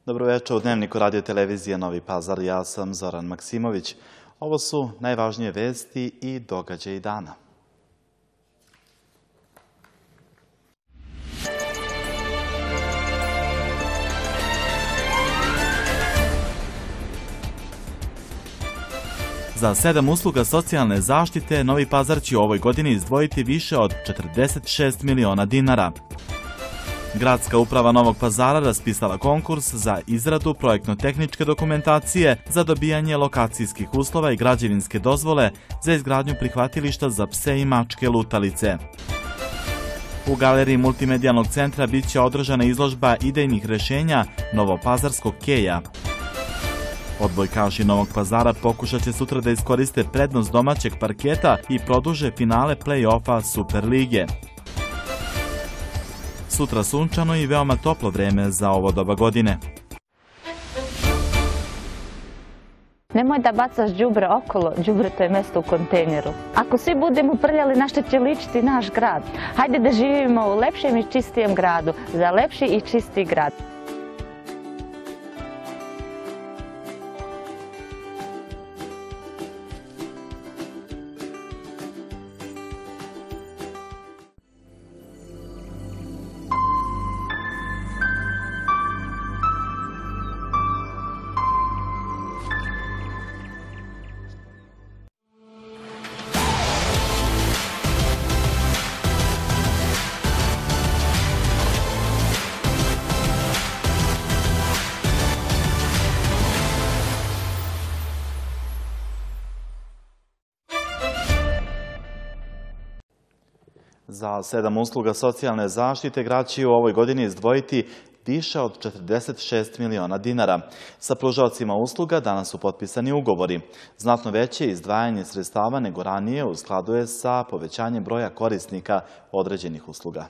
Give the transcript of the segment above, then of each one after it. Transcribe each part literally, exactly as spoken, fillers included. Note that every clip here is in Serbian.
Dobro večer u Dnevniku radio televizije Novi Pazar. Ja sam Zoran Maksimović. Ovo su najvažnije vesti i događaji dana. Za sedam usluga socijalne zaštite Novi Pazar će u ovoj godini izdvojiti više od četrdeset šest miliona dinara. Gradska uprava Novog Pazara raspisala konkurs za izradu projektno-tehničke dokumentacije za dobijanje lokacijskih uslova i građevinske dozvole za izgradnju prihvatilišta za pse i mačke lutalice. U galeriji multimedijalnog centra bit će održana izložba idejnih rešenja Novopazarskog keja. Odbojkaši Novog Pazara pokušat će sutra da iskoriste prednost domaćeg parketa i produže finale play-offa Superlige. Sutra sunčano i veoma toplo vreme za ovo doba godine. Nemoj da bacaš đubre okolo, đubreto je mesto u kontejneru. Ako svi budemo prljali, na što će ličiti naš grad? Hajde da živimo u lepšem i čistijem gradu, za lepši i čisti grad. Za sedam usluga socijalne zaštite grad će u ovoj godini izdvojiti više od četrdeset šest miliona dinara. Sa pružaocima usluga danas su potpisani ugovori. Znatno veće izdvajanje sredstava nego ranije u skladu je sa povećanjem broja korisnika određenih usluga.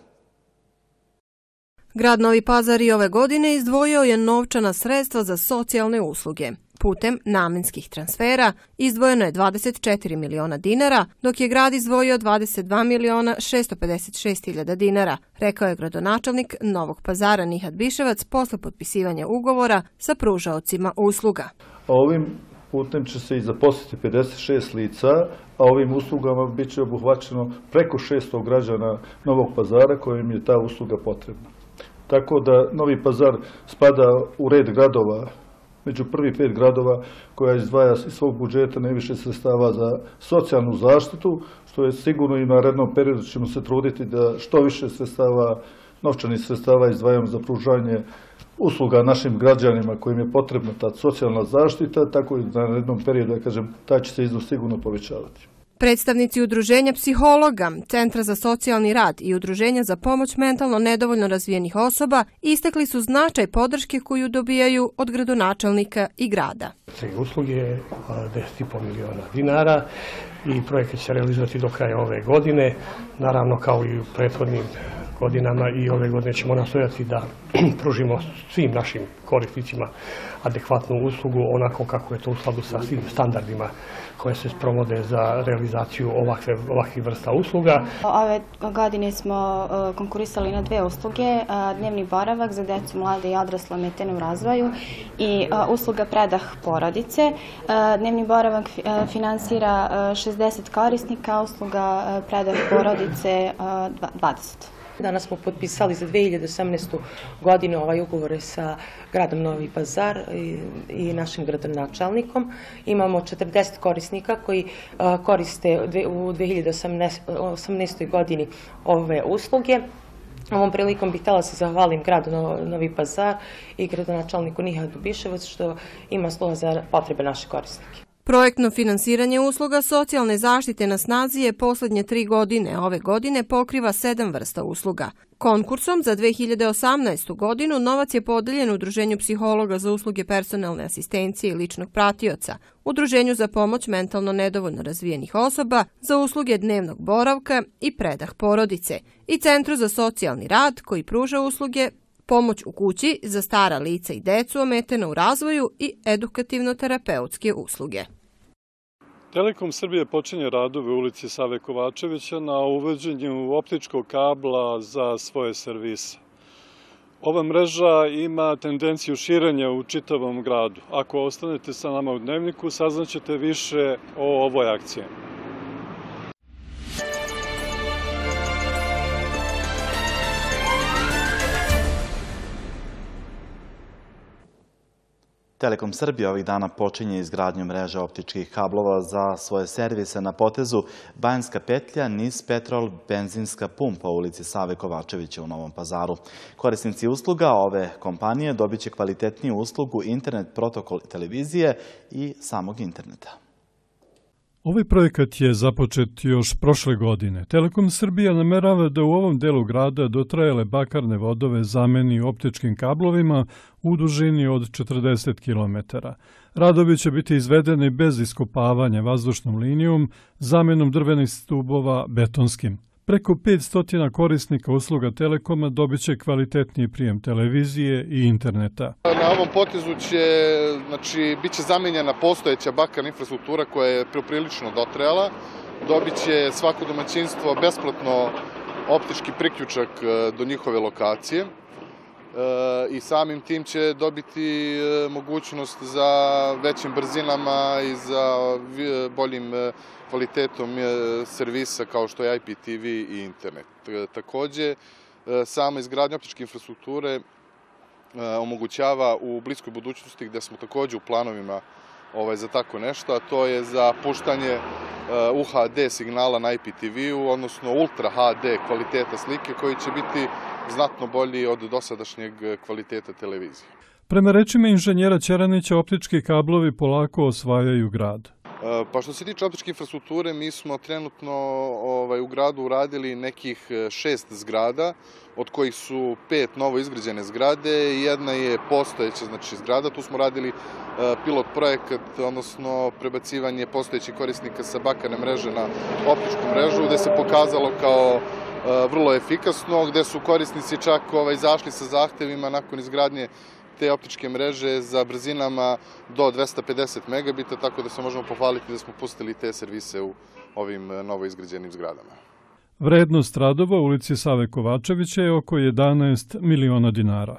Grad Novi Pazar i ove godine izdvojio je novčana sredstva za socijalne usluge. Putem namenskih transfera izdvojeno je dvadeset četiri miliona dinara, dok je grad izdvojio dvadeset dva miliona šesto pedeset šest hiljada dinara, rekao je gradonačelnik Novog Pazara Nihat Biševac posle potpisivanja ugovora sa pružaocima usluga. Ovim putem će se i zaposliti pedeset šest lica, a ovim uslugama bit će obuhvaćeno preko šesto građana Novog Pazara kojim je ta usluga potrebna. Tako da Novi Pazar spada u red gradova, među prvi pet gradova koja izdvaja iz svog budžeta najviše sredstava za socijalnu zaštitu, što je sigurno i u narednom periodu ćemo se truditi da što više sredstava, novčanih sredstava izdvajamo za pružanje usluga našim građanima kojim je potrebna ta socijalna zaštita, tako i u narednom periodu, ja kažem, taj će se iznos sigurno povećavati. Predstavnici Udruženja psihologa, Centra za socijalni rad i Udruženja za pomoć mentalno nedovoljno razvijenih osoba istakli su značaj podrške koju dobijaju od gradonačelnika i grada. Usluge je deset i po miliona dinara i projekat će se realizovati do kraja ove godine. Naravno, kao i u prethodnim godinama i ove godine ćemo nastojati da pružimo svim našim korisnicima adekvatnu uslugu onako kako je to u skladu sa svim standardima koje se sprovode za realizaciju ovakve, ovakvih vrsta usluga. Ove godine smo konkurisali na dve usluge, dnevni boravak za decu, mlade i odrasle ometene u razvoju i usluga predah porodice. Dnevni boravak finansira šezdeset korisnika, usluga predah porodice dvadeset. Danas smo potpisali za dve hiljade osamnaestu. godinu ovaj ugovor sa gradom Novi Pazar i, i našim gradonačelnikom. Imamo četrdeset korisnika koji a, koriste u dve hiljade osamnaestoj. godini ove usluge. Ovom prilikom bih htjela se zahvalim gradu Novi Pazar i gradonačelniku Nihatu Biševac što ima sluha za potrebe naše korisnike. Projektno finansiranje usluga socijalne zaštite na snazi je posljednje tri godine. Ove godine pokriva sedam vrsta usluga. Konkursom za dve hiljade osamnaestu. godinu novac je podeljen Udruženju psihologa za usluge personalne asistencije i ličnog pratioca, Udruženju za pomoć mentalno nedovoljno razvijenih osoba, za usluge dnevnog boravka i predah porodice i Centru za socijalni rad koji pruža usluge pomoć u kući za stara lica i decu ometena u razvoju i edukativno-terapeutske usluge. Telekom Srbije počinje radove u ulici Save Kovačevića na uvođenju optičkog kabla za svoje servise. Ova mreža ima tendenciju širenja u čitavom gradu. Ako ostanete sa nama u Dnevniku, saznaćete više o ovoj akciji. Telekom Srbije ovih dana počinje izgradnju mreže optičkih kablova za svoje servise na potezu Banjska petlja, Nis Petrol, benzinska pumpa u ulici Save Kovačevića u Novom Pazaru. Korisnici usluga ove kompanije dobit će kvalitetniju uslugu internet protokol televizije i samog interneta. Ovaj projekat je započet još prošle godine. Telekom Srbija namerava da u ovom delu grada dotrajale bakarne vodove zameni optičkim kablovima u dužini od četrdeset kilometara. Radovi će biti izvedeni bez iskopavanja vazdušnom linijom, zamenom drvenih stubova betonskim. Preko petsto korisnika usluga Telekoma dobit će kvalitetniji prijem televizije i interneta. Na ovom potezu će, znači, bit će zamenjena postojeća bakarna infrastruktura koja je poprilično dotrajala. Dobit će svako domaćinstvo besplatno optički priključak do njihove lokacije i samim tim će dobiti mogućnost za većim brzinama i za boljim kvalitetom servisa kao što je I P T V i internet. Takođe, sama izgradnja optičke infrastrukture omogućava u bliskoj budućnosti, gde smo takođe u planovima za tako nešto, a to je za puštanje U H D signala na I P T V-u, odnosno Ultra H D kvaliteta slike koji će biti znatno bolji od dosadašnjeg kvaliteta televizije. Prema rečima inženjera Ćeranića, optički kablovi polako osvajaju grad. Pa što se tiče optičke infrastrukture, mi smo trenutno u gradu uradili nekih šest zgrada, od kojih su pet novo izgrađene zgrade i jedna je postojeća zgrada. Tu smo radili pilot projekat, odnosno prebacivanje postojećih korisnika sa bakarne mreže na optičku mrežu, gde se pokazalo kao vrlo efikasno, gde su korisnici čak izašli sa zahtevima nakon izgradnje te optičke mreže za brzinama do dvesta pedeset megabita, tako da se možemo pohvaliti da smo pustili te servise u ovim novo izgrađenim zgradama. Vrednost radova u ulici Save Kovačevića je oko jedanaest miliona dinara.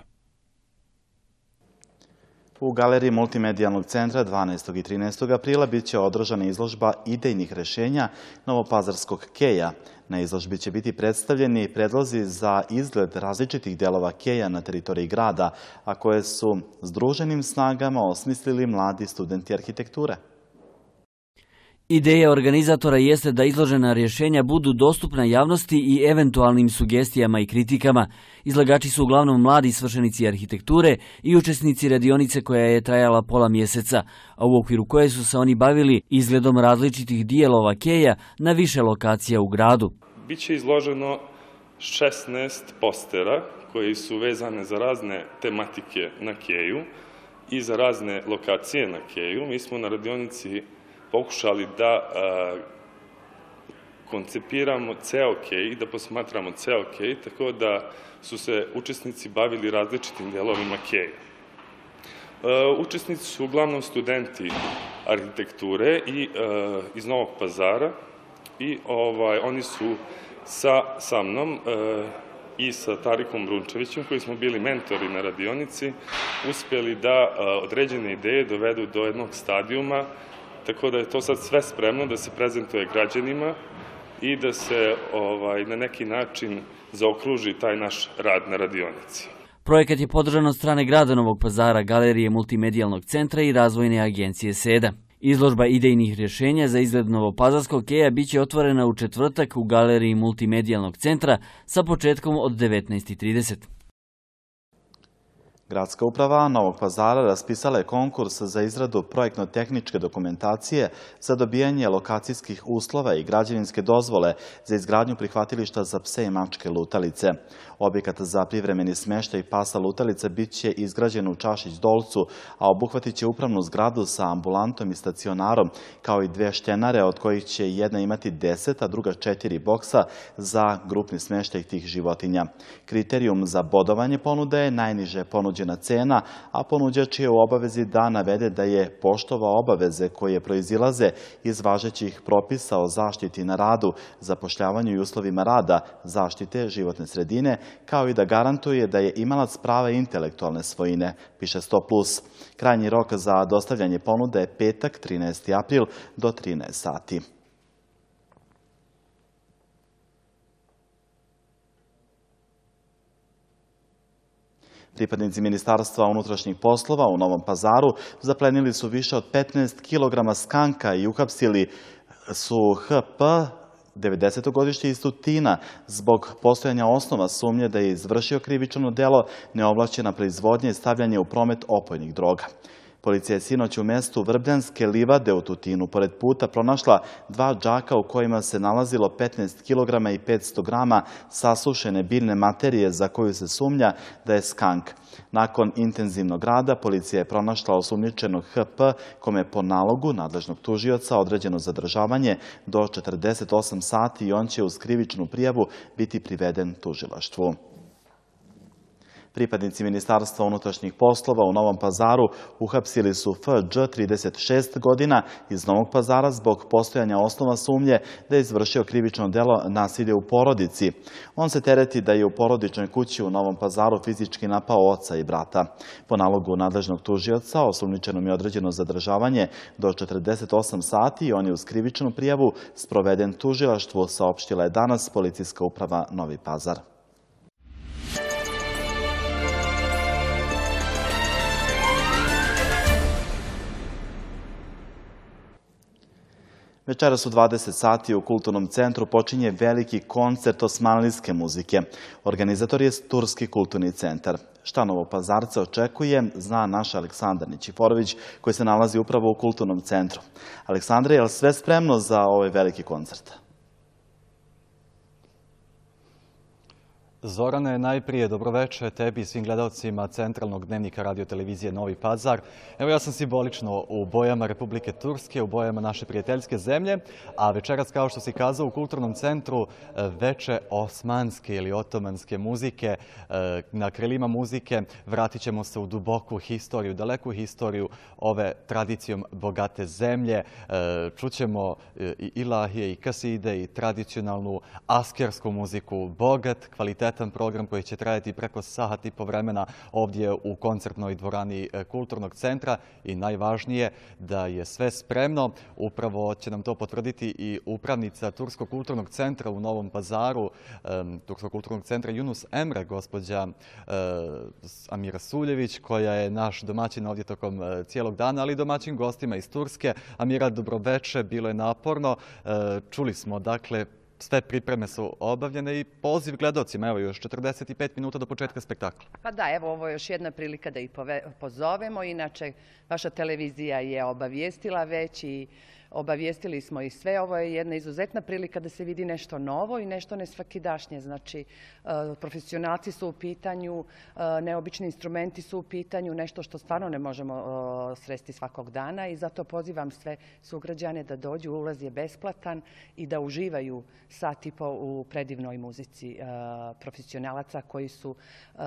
U galeriji Multimedijalnog centra dvanaestog i trinaestog aprila biće održana izložba idejnih rešenja novopazarskog keja. Na izložbi će biti predstavljeni predlozi za izgled različitih delova keja na teritoriji grada, a koje su združenim snagama osmislili mladi studenti arhitekture. Ideja organizatora jeste da izložena rješenja budu dostupna javnosti i eventualnim sugestijama i kritikama. Izlagači su uglavnom mladi svršenici arhitekture i učesnici radionice koja je trajala pola mjeseca, a u okviru koje su se oni bavili izgledom različitih dijelova keja na više lokacija u gradu. Biće izloženo šesnaest postera koji su vezane za razne tematike na keju i za razne lokacije na keju. Mi smo na radionici pokušali da koncipiramo ceo kej i da posmatramo ceo kej, tako da su se učesnici bavili različitim delovima keja. Učesnici su uglavnom studenti arhitekture i iz Novog Pazara i oni su sa mnom i sa Tarikom Brunčevićem, koji smo bili mentori na radionici, uspjeli da određene ideje dovedu do jednog stadijuma, tako da je to sad sve spremno da se prezentuje građanima i da se na neki način zaokruži taj naš rad na radionici. Projekat je podržan od strane grada Novog Pazara, galerije Multimedijalnog centra i razvojne agencije SEDA. Izložba idejnih rješenja za izgled novopazarskog keja biće otvorena u četvrtak u galeriji Multimedijalnog centra sa početkom od devetnaest i trideset. Gradska uprava Novog Pazara raspisala je konkurs za izradu projektno-tehničke dokumentacije za dobijanje lokacijskih uslova i građevinske dozvole za izgradnju prihvatilišta za pse i mačke lutalice. Objekat za privremeni smještaj pasa lutalice bit će izgrađen u Čašić Dolcu, a obuhvatit će upravnu zgradu sa ambulantom i stacionarom, kao i dve štenare, od kojih će jedna imati deset, a druga četiri boksa za grupni smještaj tih životinja. Kriterijum za bodovanje ponude je najniže ponuđenje ponuđena cena, a ponuđač je u obavezi da navede da je poštovao obaveze koje proizilaze iz važećih propisa o zaštiti na radu, zapošljavanju i uslovima rada, zaštite životne sredine, kao i da garantuje da je imalac prava intelektualne svojine, piše sto plus. Krajnji rok za dostavljanje ponuda je petak, trinaesti april do trinaest sati. Pripadnici Ministarstva unutrašnjih poslova u Novom Pazaru zaplenili su više od petnaest kilograma skanka i uhapsili su H P devedesetogodišnje iz Tutina zbog postojanja osnova sumnje da je izvršio krivično delo neovlašćena proizvodnja i stavljanje u promet opojnih droga. Policija je sinoć u mestu Vrbljanske livade u Tutinu pored puta pronašla dva džaka u kojima se nalazilo petnaest kilograma i petsto grama sasušene biljne materije za koju se sumnja da je skank. Nakon intenzivnog rada, policija je pronašla osumnjičenog H P, kome je po nalogu nadležnog tužioca određeno zadržavanje do četrdeset osam sati i on će uz krivičnu prijavu biti priveden tužilaštvu. Pripadnici Ministarstva unutrašnjih poslova u Novom Pazaru uhapsili su F Đ, trideset šest godina, iz Novog Pazara zbog postojanja osnova sumnje da je izvršio krivično delo nasilje u porodici. On se tereti da je u porodičnoj kući u Novom Pazaru fizički napao oca i brata. Po nalogu nadležnog tužioca osumnjičenom je određeno zadržavanje do četrdeset osam sati i on je uz krivičnu prijavu sproveden tužilaštvu, saopštila je danas Policijska uprava Novi Pazar. Večeras u dvadeset sati u Kulturnom centru počinje veliki koncert osmanlijske muzike. Organizator je Turski kulturni centar. Šta Novopazarce očekuje, zna naš Aleksandar Nićiforović, koji se nalazi upravo u Kulturnom centru. Aleksandre, je li sve spremno za ovaj veliki koncert? Zorane, najprije dobroveče tebi i svim gledalcima Centralnog dnevnika radiotelevizije Novi Pazar. Evo, ja sam simbolično u bojama Republike Turske, u bojama naše prijateljske zemlje, a večeras, kao što si kazao, u Kulturnom centru veče osmanske ili otomanske muzike. Na krilima muzike vratit ćemo se u duboku historiju, daleku historiju ove tradicijom bogate zemlje. Čućemo i ilahije, i kaside, i tradicionalnu askersku muziku, bogat, kvalitetan program koji će trajati preko sat i po vremena ovdje u koncertnoj dvorani Kulturnog centra i najvažnije da je sve spremno. Upravo će nam to potvrditi i upravnica Turskog kulturnog centra u Novom Pazaru, Turskog kulturnog centra Yunus Emre, gospođa Amira Suljević, koja je naš domaćin ovdje tokom cijelog dana, ali i domaćin gostima iz Turske. Amira, dobroveče, bilo je naporno. Čuli smo, dakle, sve pripreme su obavljene i poziv gledalcima, evo još četrdeset pet minuta do početka spektakla. Pa da, evo ovo je još jedna prilika da ih pozovemo, inače vaša televizija je obavijestila već i obavijestili smo i sve. Ovo je jedna izuzetna prilika da se vidi nešto novo i nešto nesvakidašnje. Znači, profesionalci su u pitanju, neobični instrumenti su u pitanju, nešto što stvarno ne možemo sresti svakog dana i zato pozivam sve sugrađane da dođu. Ulaz je besplatan i da uživaju sat i po u predivnoj muzici profesionalaca koji su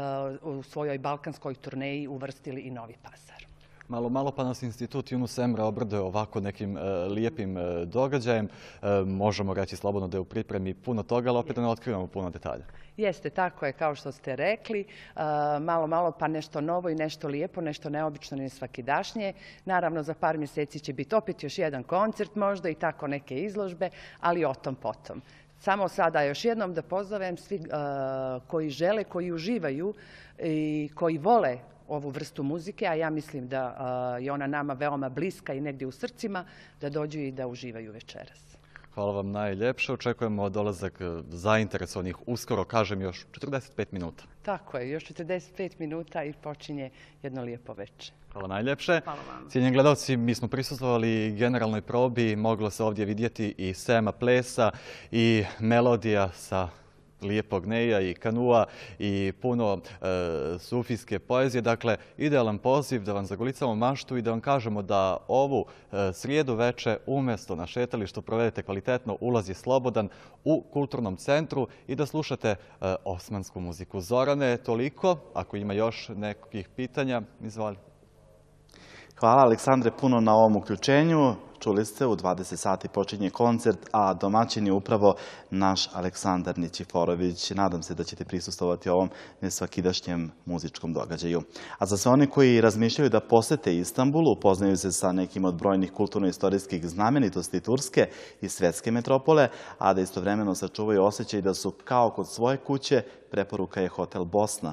u svojoj balkanskoj turneji uvrstili i Novi Pazar. Malo, malo pa nas institut Yunus Emre obraduje ovako nekim lijepim događajem. Možemo reći slobodno da je u pripremi puno toga, ali opet ne otkrivamo puno detalja. Jeste, tako je, kao što ste rekli. Malo, malo pa nešto novo i nešto lijepo, nešto neobično, nesvakidašnje. Naravno, za par mjeseci će biti opet još jedan koncert možda i tako neke izložbe, ali o tom potom. Samo sada još jednom da pozovem svi koji žele, koji uživaju i koji vole ovu vrstu muzike, a ja mislim da je ona nama veoma bliska i negdje u srcima, da dođu i da uživaju večeras. Hvala vam najljepše. Očekujemo dolazak zainteresovanih uskoro, kažem, još četrdeset pet minuta. Tako je, još četrdeset pet minuta i počinje jedno lijepo večer. Hvala najljepše. Hvala vam. Cijenjeni gledalci, mi smo prisustvovali generalnoj probi, moglo se ovdje vidjeti i sema plesa i melodija sa lijepog neja i kanua i puno sufijske poezije. Dakle, idealan poziv da vam zagolicamo maštu i da vam kažemo da ovu srijedu veče umjesto na šetalištu provedete kvalitetno, ulaz je slobodan u kulturnom centru i da slušate osmansku muziku. Zorane, toliko. Ako ima još nekih pitanja, izvoli. Hvala Aleksandre puno na ovom uključenju. Čuli ste, u dvadeset sati počinje koncert, a domaćin je upravo naš Aleksandar Nićiforović. Nadam se da ćete prisustvovati ovom nesvakidašnjem muzičkom događaju. A za sve oni koji razmišljaju da posete Istanbul, upoznaju se sa nekim od brojnih kulturno-istorijskih znamenitosti Turske i svetske metropole, a da istovremeno sačuvaju osjećaj da su kao kod svoje kuće, preporuka je Hotel Bosna.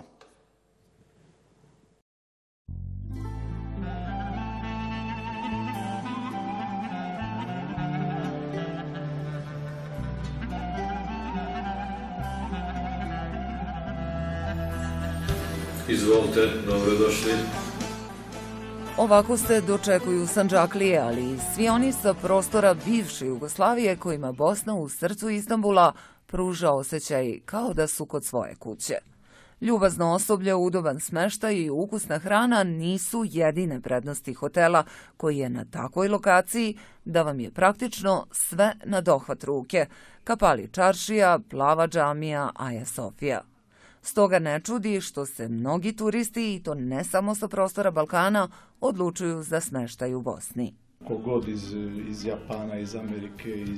Izvolite, dobrodošli. Ovako se dočekuju Sandžaklije, ali i svi oni sa prostora bivše Jugoslavije kojima Bosna u srcu Istanbula pruža osjećaj kao da su kod svoje kuće. Ljubazno osoblje, udoban smeštaj i ukusna hrana nisu jedine prednosti hotela koji je na takvoj lokaciji da vam je praktično sve na dohvat ruke. Kapali čaršija, plava džamija, Aja Sofija. Stoga ne čudi što se mnogi turisti, i to ne samo sa prostora Balkana, odlučuju za smeštaj u Bosni. Kogod iz, iz Japana, iz Amerike, iz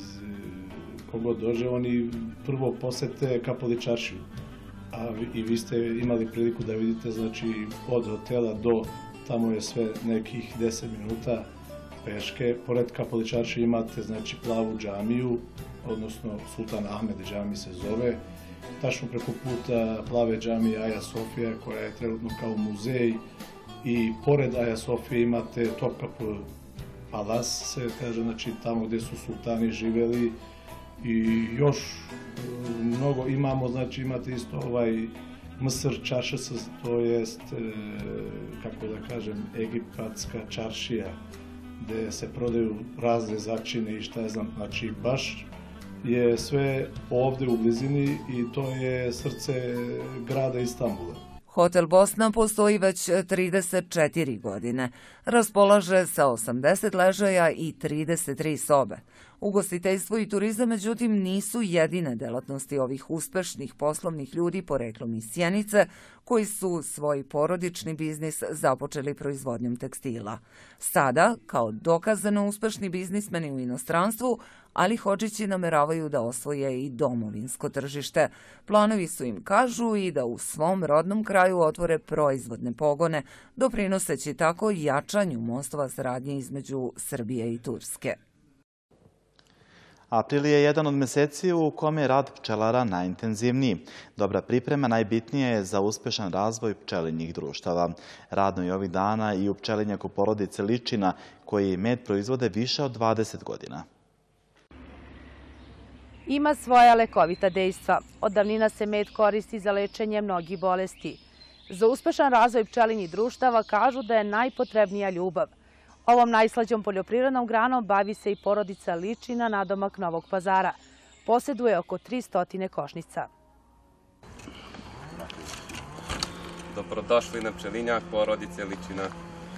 kogod dođe, oni prvo posete Kapali čaršiju. A i vi ste imali priliku da vidite, znači od hotela do tamo je sve nekih deset minuta peške. Pored Kapali čaršije imate znači plavu džamiju, odnosno Sultan Ahmed džami se zove. Tačno preko puta plave džamije Aja Sofija koja je trenutno kao muzej i pored Aja Sofije imate Topkapı Palas, se kaže, znači tamo gdje su sultani živeli i još mnogo imamo, znači imate isto ovaj Mısır čaršısı, to jest, kako da kažem, egipatska čaršija gdje se prodaju razne začine i šta je znam, znači baš je sve ovdje u blizini i to je srce grada Istanbula. Hotel Bosna postoji već trideset četiri godine. Raspolaže sa osamdeset ležaja i trideset tri sobe. Ugostiteljstvo i turizam, međutim, nisu jedine delatnosti ovih uspešnih poslovnih ljudi poreklom iz Sjenice, koji su svoj porodični biznis započeli proizvodnjom tekstila. Sada, kao dokazano uspešni biznismeni u inostranstvu, Ali Hodžići nameravaju da osvoje i domovinsko tržište. Planovi su im, kažu, i da u svom rodnom kraju otvore proizvodne pogone, doprinoseći tako jačanju mostova saradnje između Srbije i Turske. April je jedan od meseci u kome je rad pčelara najintenzivniji. Dobra priprema najbitnija je za uspešan razvoj pčelinjih društava. Radno je ovih dana i u pčelinjaku porodice Ličina, koji med proizvode više od dvadeset godina. Ima svoja lekovita dejstva. Od davnina se med koristi za lečenje mnogih bolesti. Za uspešan razvoj pčelinjih društava kažu da je najpotrebnija ljubav. Ovom najslađom poljoprivrednom granom bavi se i porodica Ličina nadomak Novog Pazara. Posjeduje oko tristo košnica. Dobrodošli na pčelinjak porodice Ličina.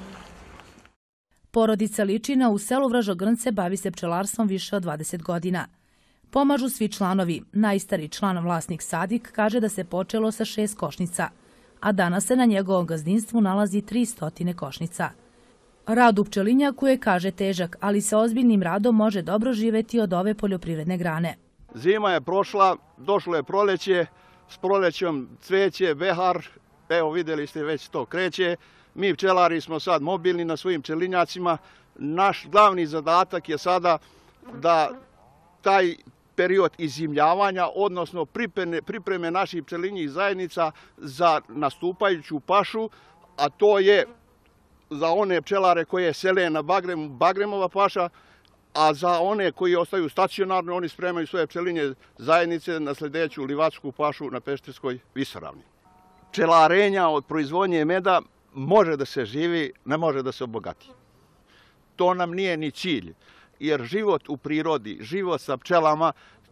Porodica Ličina u selu Vražogrnce bavi se pčelarstvom više od dvadeset godina. Pomažu svi članovi. Najstariji član, vlasnik Sadik, kaže da se počelo sa šest košnica, a danas se na njegovom gazdinstvu nalazi tristo košnica. Rad u pčelinjaku je, kaže, težak, ali sa ozbiljnim radom može dobro živeti od ove poljoprivredne grane. Zima je prošla, došlo je proleće, s prolećom cveće, behar, evo vidjeli ste već to kreće. Mi pčelari smo sad mobilni na svojim pčelinjacima. Naš glavni zadatak je sada da taj period izimljavanja, odnosno pripreme, pripreme naših pčelinjih zajednica za nastupajuću pašu, a to je za one pčelare koje sele na Bagremu, Bagremova paša, a za one koji ostaju stacionarno, oni spremaju svoje pčelinje zajednice na sljedeću livačku pašu na Pešterskoj visoravni. Pčelarenja od proizvodnje meda može da se živi, ne može da se obogati. To nam nije ni cilj, jer život u prirodi, život sa pčelama,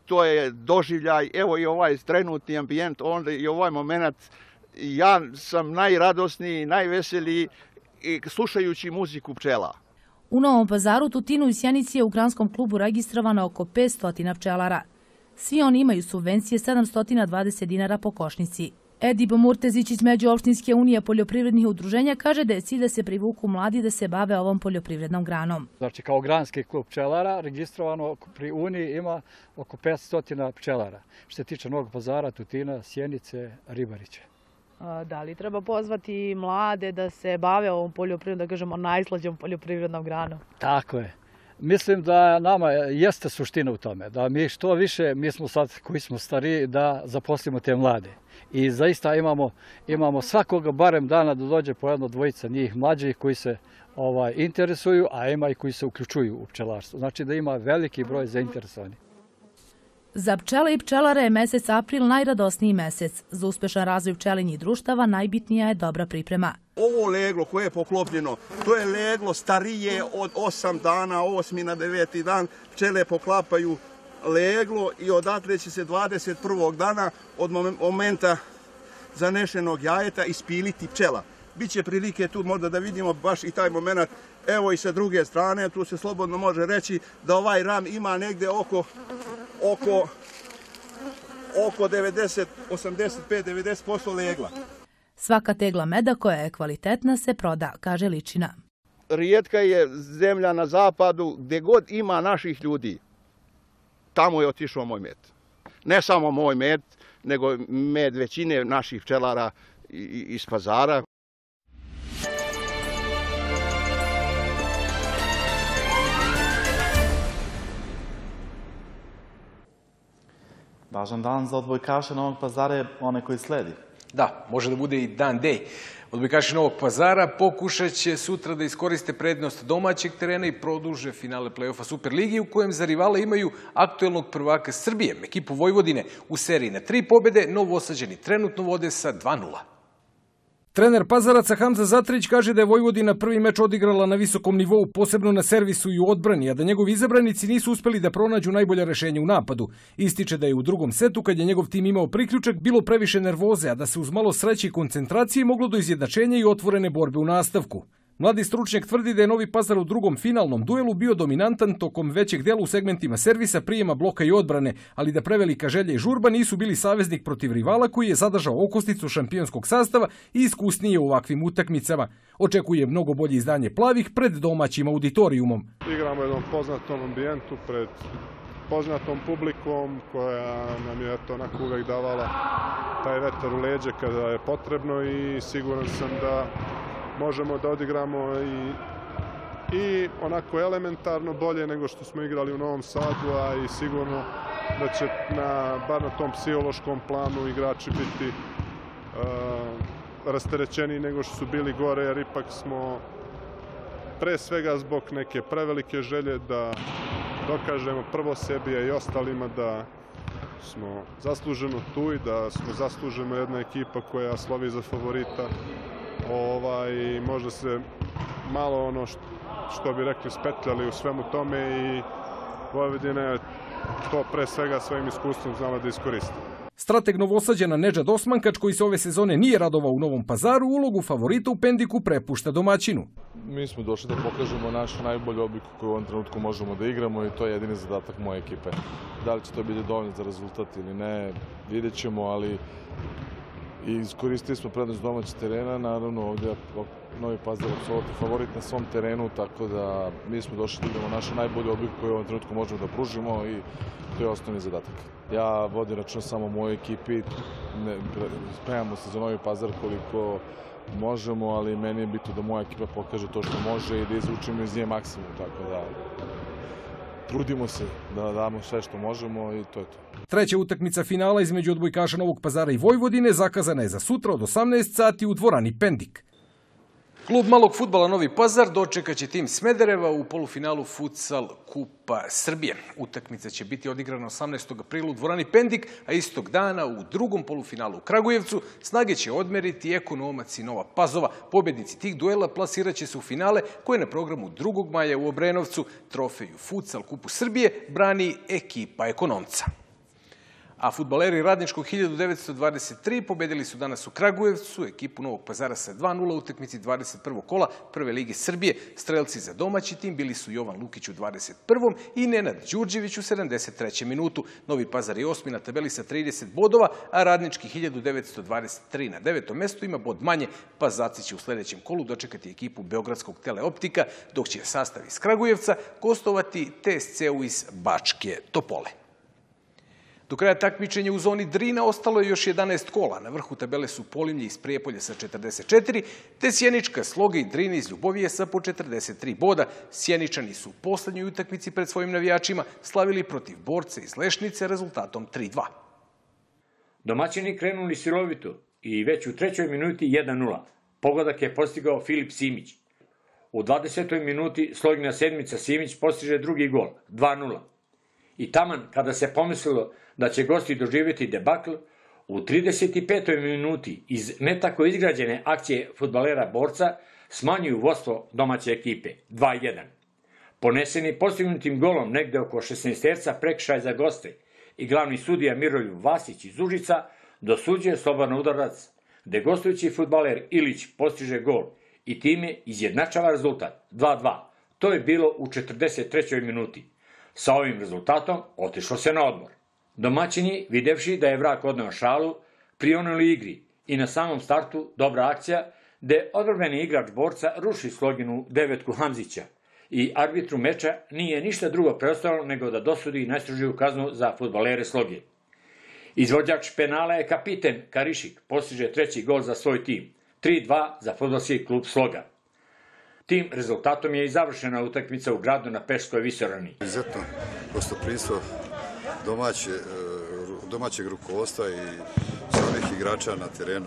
to je doživljaj, evo i ovaj trenutni ambijent, onda i ovaj moment, ja sam najradosniji, najveseliji slušajući muziku pčela. U Novom Pazaru, Tutinu i Sjenici je u granskom klubu registrovano oko petsto pčelara. Svi oni imaju subvencije sedamsto dvadeset dinara po košnici. Edip Murtezić iz Međuopštinske unije poljoprivrednih udruženja kaže da je cilj da se privuku mladi da se bave ovom poljoprivrednom granom. Znači, kao granski klub pčelara registrovano pri Uniji ima oko petsto pčelara. Što se tiče Novog Pazara, Tutina, Sjenice, Ribarića. Da li treba pozvati mlade da se bave ovom poljoprivrednom, da kažemo, najslađom poljoprivrednom granom? Tako je. Mislim da nama jeste suština u tome, da mi što više, mi smo sad koji smo stariji, da zaposlimo te mlade. I zaista imamo, imamo svakoga barem dana da dođe po jedno dvojica njih mlađih koji se ovaj, interesuju, a ima i koji se uključuju u pčelarstvo. Znači da ima veliki broj zainteresovanih. Za pčele i pčelare je mesec april najradosniji mesec. Za uspešan razvoj pčelinjih društava najbitnija je dobra priprema. Ovo leglo koje je poklopljeno, to je leglo starije od osam dana, osmi na deveti dan. Pčele poklapaju leglo i odatle će se dvadeset prvog dana od momenta zanešenog jajeta ispiliti pčela. Biće prilike tu možda da vidimo baš i taj moment. Evo i sa druge strane, tu se slobodno može reći da ovaj ram ima negde oko oko oko devedeset, osamdeset pet do devedeset posto legla. Svaka tegla meda koja je kvalitetna se proda, kaže Ličina. Rijetka je zemlja na zapadu gdje god ima naših ljudi. Tamo je otišao moj med. Ne samo moj med, nego med većine naših pčelara iz Pazara. Važan dan za odbojkaše Novog Pazara je onaj koji sledi. Da, može da bude i dan D. Odbojkaši Novog Pazara pokušat će sutra da iskoriste prednost domaćeg terena i produže finale play-offa Superligi u kojem za rivala imaju aktuelnog prvaka Srbije, ekipu Vojvodine. U seriji na tri pobjede Novosađani trenutno vode sa dva nula. Trener Pazaraca Hamza Zatrić kaže da je Vojvodina prvi meč odigrala na visokom nivou, posebno na servisu i u odbrani, a da njegovi izabranici nisu uspeli da pronađu najbolje rešenje u napadu. Ističe da je u drugom setu, kad je njegov tim imao priključak, bilo previše nervoze, a da se uz malo sreće i koncentracije moglo do izjednačenja i otvorene borbe u nastavku. Mladi stručnjak tvrdi da je Novi Pazar u drugom finalnom duelu bio dominantan tokom većeg dela u segmentima servisa, prijema, bloka i odbrane, ali da prevelika želja i žurba nisu bili saveznik protiv rivala koji je zadržao okosnicu šampionskog sastava i iskusnije u ovakvim utakmicama. Očekuje mnogo bolje izdanje plavih pred domaćim auditorijumom. Igramo u jednom poznatom ambijentu pred poznatom publikom koja nam je eto onako uvek davala taj vetar u leđe kada je potrebno i siguran sam da možemo da odigramo i, i onako elementarno bolje nego što smo igrali u Novom Sadu, a i sigurno da će na, bar na tom psihološkom planu igrači biti uh, rasterećeni nego što su bili gore, jer ipak smo pre svega zbog neke prevelike želje da dokažemo prvo sebi i ostalima da smo zasluženo tu i da smo zasluženo jedna ekipa koja slovi za favorita. Ovaj, možda se malo ono što, što bi rekli spetljali u svemu tome i Vojvodina je to pre svega svojim iskustvom znala da iskoristi. Strateg Novosađana Nedžad Osmankač, koji se ove sezone nije radovao u Novom Pazaru, ulogu favorita u Pendiku prepušta domaćinu. Mi smo došli da pokažemo našu najbolju obliku koju u ovom trenutku možemo da igramo i to je jedini zadatak moje ekipe. Da li će to biti dovoljno za rezultat ili ne, vidjet ćemo, ali i iskoristili smo prednost domaćeg terena, naravno ovdje Novi Pazar je apsolutno favorit na svom terenu, tako da mi smo došli da igramo našu najbolju obliku koju u ovom trenutku možemo da pružimo i to je osnovni zadatak. Ja vodim račun samo o mojoj ekipi, spremamo se za Novi Pazar koliko možemo, ali meni je bitno da moja ekipa pokaže to što može i da izvučemo iz nje maksimum, tako da trudimo se da damo sve što možemo i to je to. Treća utakmica finala između odbojkaša Novog Pazara i Vojvodine zakazana je za sutra od osamnaest sati u dvorani Pendik. Klub malog fudbala Novi Pazar dočekaće tim Smedereva u polufinalu Futsal Kupa Srbije. Utakmica će biti odigrana osamnaestog aprila u dvorani Pendik, a istog dana u drugom polufinalu u Kragujevcu snage će odmeriti Ekonomac i Nova Pazova. Pobjednici tih duela plasiraće se u finale koje je na programu drugog maja u Obrenovcu. Trofeju Futsal Kupu Srbije brani ekipa Ekonomca. A fudbaleri Radničkog hiljadu devetsto dvadeset tri pobedili su danas u Kragujevcu ekipu Novog Pazara sa dva nula u utakmici dvadeset prvog kola Prve lige Srbije. Strelci za domaći tim bili su Jovan Lukić u dvadeset prvom i Nenad Đurđević u sedamdeset trećem minutu. Novi Pazar je osmi na tabeli sa trideset bodova, a Radnički hiljadu devetsto dvadeset tri na devetom mestu ima bod manje, pa Zaci će u sledećem kolu dočekati ekipu Beogradskog Teleoptika, dok će sastav iz Kragujevca gostovati T S C-u iz Bačke Topole. Do kraja takmičenja u zoni Drina ostalo je još jedanaest kola. Na vrhu tabele su Polimlje iz Prijepolja sa četrdeset četiri, te Sjenička Sloga i Drina iz Ljubovije sa po četrdeset tri boda. Sjeničani su u poslednjoj utakmici pred svojim navijačima slavili protiv Borca iz Lešnice rezultatom tri dva. Domaćini krenuli silovito i već u trećoj minuti jedan nula. Pogodak je postigao Filip Simić. U dvadesetoj minuti Slogina sedmica Simić postiže drugi gol, dva nula. I taman kada se pomislilo da će gosti doživjeti debakl, u trideset petoj minuti iz netako izgrađene akcije fudbalera Borca smanjuju vodstvo domaće ekipe, dva jedan. Poneseni postignutim golom negde oko šesnaesterca prekršaj za goste i glavni sudija Miroljub Vasić iz Užica dosuđuje slobodan udarac, gde gostujući fudbaler Ilić postiže gol i time izjednačava rezultat dva dva. To je bilo u četrdeset trećoj minuti. Sa ovim rezultatom otišlo se na odmor. Domaćini, videvši da je vrag odneo šalu, prionuli igri i na samom startu dobra akcija, gde odbrambeni igrač Borca ruši Sloginu devetku Hamzića i arbitru meča nije ništa drugo preostalo nego da dosudi najstrožiju kaznu za fudbalere Sloge. Izvođač penala je kapiten Karišik, postiže treći gol za svoj tim, tri dva za fudbalski klub Sloga. Tim rezultatom je i završena utakmica u gradu na Peškoj visoravni. Izuzetno gostoprimstvo domaće, domaćeg rukovodstva i samih igrača na terenu.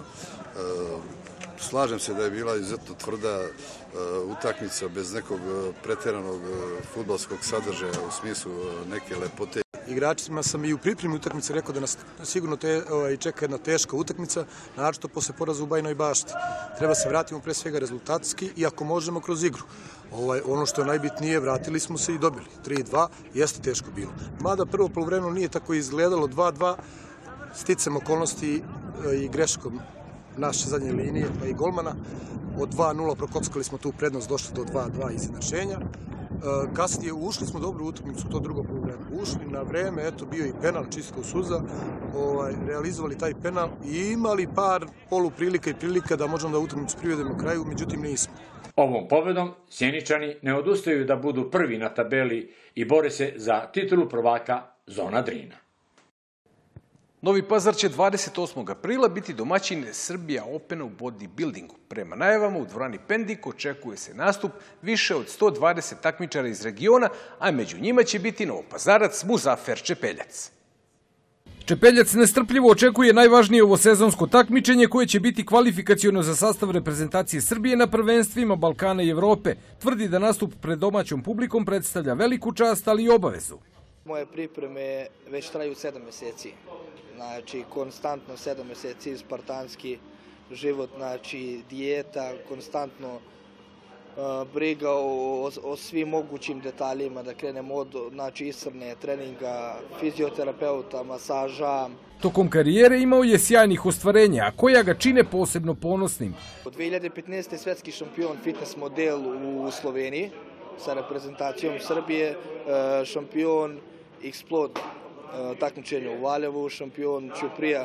Slažem se da je bila izuzetno tvrda utakmica bez nekog pretjeranog fudbalskog sadržaja u smislu neke lepote. Igračima sam i u pripremi utakmice rekao da nas sigurno te, ovaj, čeka jedna teška utakmica, naročito posle poraza u Bajinoj Bašti. Treba se vratimo pre svega rezultatski i ako možemo kroz igru. Ovaj, ono što je najbitnije, vratili smo se i dobili. tri dva, jeste teško bilo. Mada prvo poluvremeno nije tako izgledalo, dva dva, sticam okolnosti i greškom naše zadnje linije pa i golmana. Od dva nula prokockali smo tu prednost, došli do dva dva izjednačenja. Kasnije ušli smo dobro u utakmicu, to drugo poluvreme. Ušli na vreme, eto bio i penal čisto suza, ovaj, realizovali taj penal i imali par poluprilika i prilika da možemo da utakmicu privedemo kraju, međutim nismo. Ovom pobedom Sjeničani ne odustaju da budu prvi na tabeli i bore se za titulu prvaka zona Drina. Novi Pazar će dvadeset osmog aprila biti domaćin Srbija Opena u bodybuildingu. Prema najavama u dvorani Pendik očekuje se nastup više od sto dvadeset takmičara iz regiona, a među njima će biti Novopazarac Muzafer Čepeljac. Čepeljac nestrpljivo očekuje najvažnije ovo sezonsko takmičenje koje će biti kvalifikaciono za sastav reprezentacije Srbije na prvenstvima Balkana i Evrope. Tvrdi da nastup pred domaćom publikom predstavlja veliku čast, ali i obavezu. Moje pripreme već traju sedam meseci. Znači, konstantno sedam meseci, spartanski život, znači, dijeta, konstantno uh, briga o, o svim mogućim detaljima, da krenemo od, znači, ishrane, treninga, fizioterapeuta, masaža. Tokom karijere imao je sjajnih ostvarenja, a koja ga čine posebno ponosnim. Od dve hiljade petnaeste. svetski šampion fitness model u Sloveniji sa reprezentacijom Srbije, uh, šampion Explode takmičenje u Valjevu, šampion Ćuprija,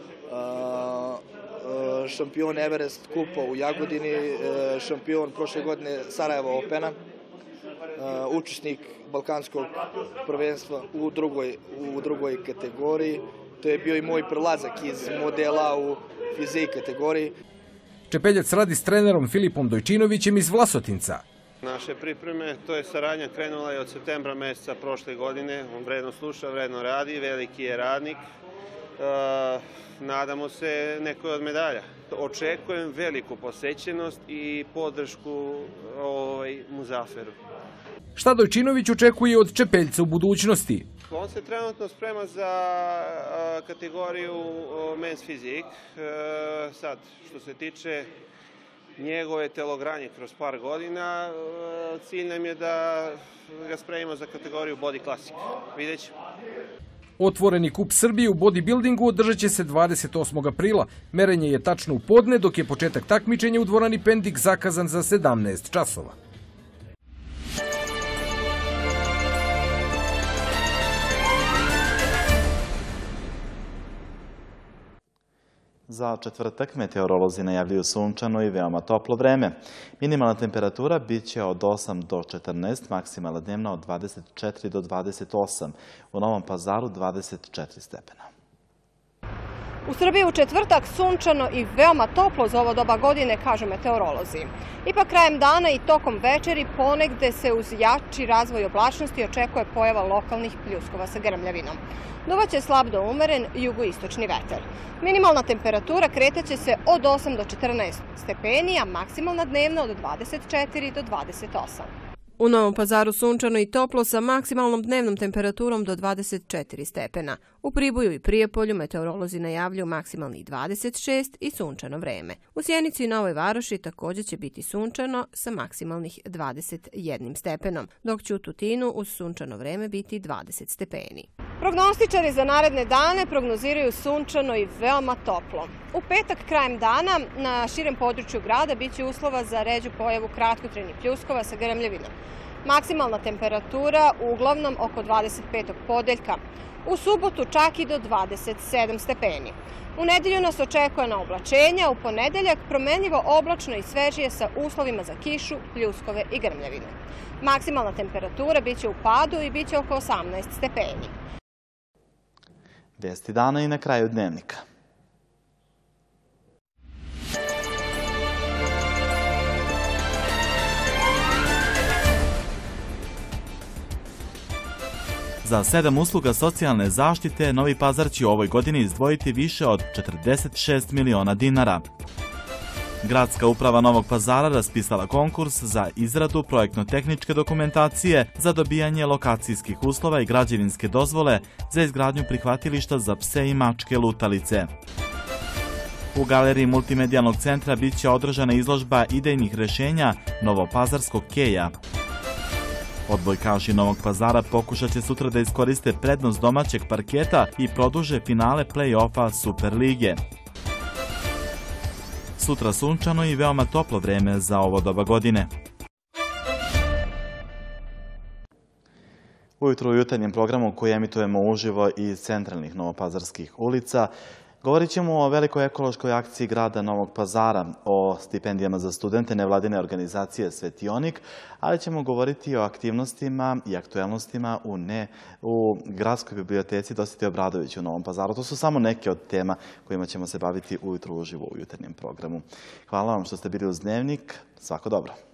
šampion Everest kupa u Jagodini, šampion prošle godine Sarajeva Opena, učesnik Balkanskog prvenstva u drugoj, u drugoj kategoriji. To je bio i moj prelazak iz modela u fizik kategoriji. Čepeljac radi s trenerom Filipom Dojčinovićem iz Vlasotinca. Naše pripreme, to je saradnja krenula je od septembra meseca prošle godine. On vredno sluša, vredno radi, veliki je radnik. E, nadamo se nekoj od medalja. Očekujem veliku posećenost i podršku ovaj, Muzaferu. Šta Dojčinović očekuje od Čepeljca u budućnosti? On se trenutno sprema za kategoriju men's fizik. E, sad, što se tiče njegove telogranje kroz par godina, cilj nam je da ga spremimo za kategoriju body classic. Vidjet ćemo. Otvoreni kup Srbije u bodybuildingu održat će se dvadeset osmog aprila. Merenje je tačno u podne, dok je početak takmičenja u dvorani Pendik zakazan za sedamnaest časova. Za četvrtak meteorolozi najavljuju sunčano i veoma toplo vreme. Minimalna temperatura bit će od osam do četrnaest, maksimalna dnevna od dvadeset četiri do dvadeset osam. U Novom Pazaru dvadeset četiri stepena. U Srbiji u četvrtak sunčano i veoma toplo za ovo doba godine, kažu meteorolozi. Ipak krajem dana i tokom večeri ponegde se uz jači razvoj oblačnosti očekuje pojava lokalnih pljuskova sa grmljavinom. Duvaće slab do umeren jugoistočni vetar. Minimalna temperatura kretaće se od osam do četrnaest stepeni, a maksimalna dnevna od dvadeset četiri do dvadeset osam. U Novom Pazaru sunčano i toplo sa maksimalnom dnevnom temperaturom do dvadeset četiri stepena. U Priboju i Prijepolju meteorolozi najavljuju maksimalnih dvadeset šest i sunčano vreme. U Sjenici i Novoj Varoši također će biti sunčano sa maksimalnih dvadeset jedan stepenom, dok će u Tutinu uz sunčano vreme biti dvadeset stepeni. Prognostičari za naredne dane prognoziraju sunčano i veoma toplo. U petak krajem dana na širem području grada biće uslova za ređu pojavu kratkotrajnih pljuskova sa grmljavinom. Maksimalna temperatura uglavnom oko dvadeset petog podeljka. U subotu čak i do dvadeset sedam stepeni. U nedelju nas očekuje na oblačenja, u ponedeljak promenljivo oblačno i svežije sa uslovima za kišu, pljuskove i grmljavine. Maksimalna temperatura biće u padu i biće oko osamnaest stepeni. Vesti dana i na kraju dnevnika. Za sedam usluga socijalne zaštite Novi Pazar će u ovoj godini izdvojiti više od četrdeset šest miliona dinara. Gradska uprava Novog Pazara raspisala konkurs za izradu projektno-tehničke dokumentacije za dobijanje lokacijskih uslova i građevinske dozvole za izgradnju prihvatilišta za pse i mačke lutalice. U galeriji multimedijalnog centra bit će održana izložba idejnih rešenja Novopazarskog keja. Odbojkaši Novog Pazara pokušat će sutra da iskoriste prednost domaćeg parketa i produže finale play-offa Superlige. Sutra sunčano i veoma toplo vreme za ovo doba godine. Ujutro u jutarnjem programu koji emitujemo uživo iz centralnih novopazarskih ulica govorit ćemo o velikoj ekološkoj akciji grada Novog Pazara, o stipendijama za studente nevladine organizacije Svetionik, ali ćemo govoriti o aktivnostima i aktuelnostima u, ne, u Gradskoj biblioteci Dositej Obradović u Novom Pazaru. To su samo neke od tema kojima ćemo se baviti ujutro uživo u jutarnjem programu. Hvala vam što ste bili uz Dnevnik. Svako dobro.